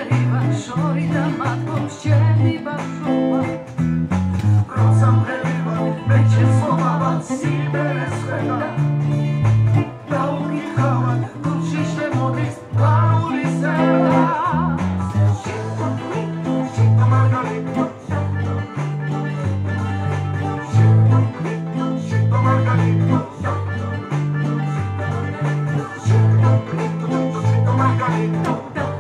arriva solita ma povštěný bašova. Procam preliva, večer slova, si bere svega. Nauky chávať, kurčište modliť, plavuli seba. Šito Margarito, šito Margarito, šito Margarito.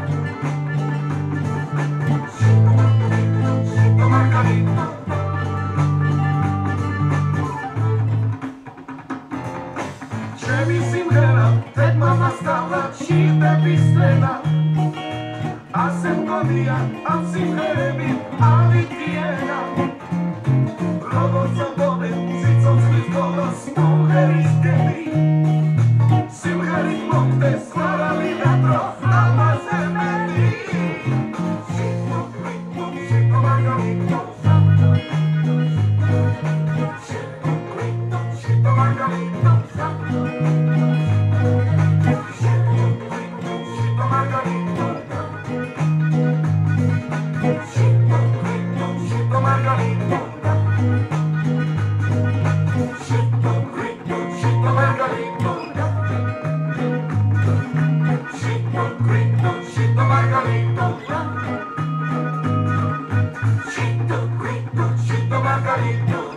Že myslím hra, teď mama stala, šípe pistrena. A sem komia, a si hrebi, a vytiena. Robot sa dobe, si co cviz dolos, touheri skedy. Simheri monte, skladali vetro, alma zemedy. Šito Margarito, šito Margarito. Margarito.